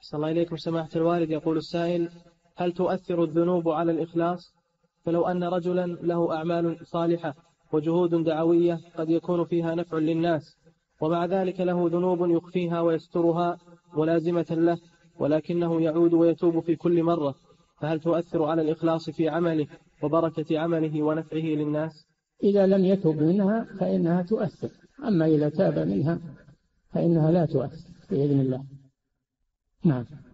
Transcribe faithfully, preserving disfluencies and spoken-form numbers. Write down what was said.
أحسن الله إليكم سماحة الوالد. يقول السائل: هل تؤثر الذنوب على الإخلاص؟ فلو أن رجلا له أعمال صالحة وجهود دعوية قد يكون فيها نفع للناس، ومع ذلك له ذنوب يخفيها ويسترها ملازمة له، ولكنه يعود ويتوب في كل مرة، فهل تؤثر على الإخلاص في عمله وبركة عمله ونفعه للناس؟ إذا لم يتوب منها فإنها تؤثر، أما إذا تاب منها فإنها لا تؤثر بإذن الله. نعم.